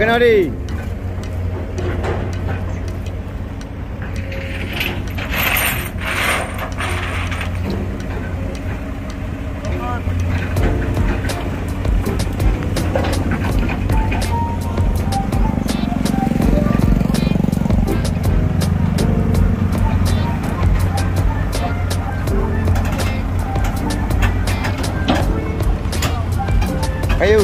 Nadi. Kayu.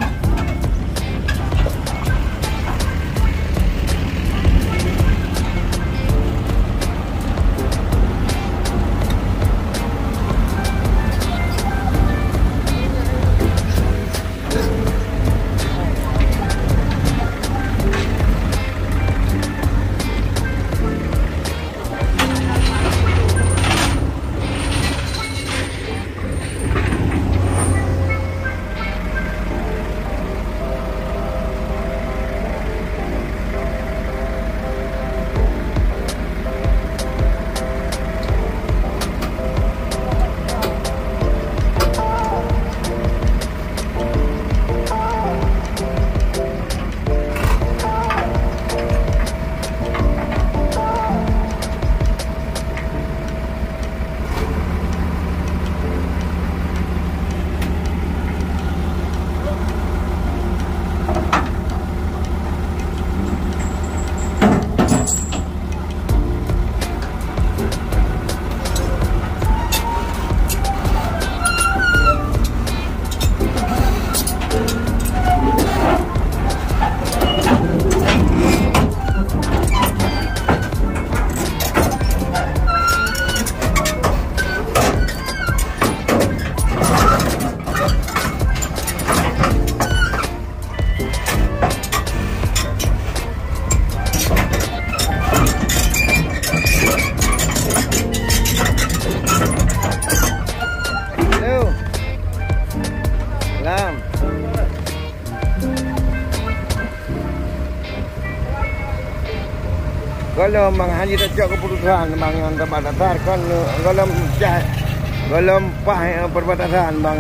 Kalau menghaji tak cak keputusan bang yang tempat datar kan kalau cah kalau pah perbatasan bang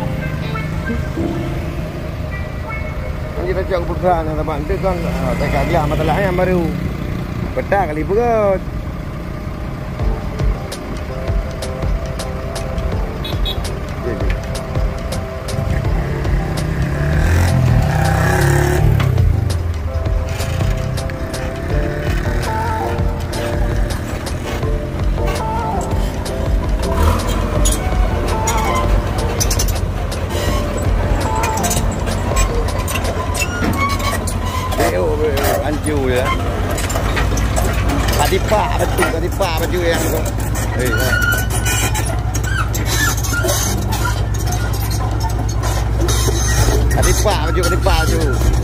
haji tak cak keputusan tempat itu kan tak kajian masalah yang baru petak kali perut. Baju ya. Tadi pak baju yang tu. Tadi pak baju.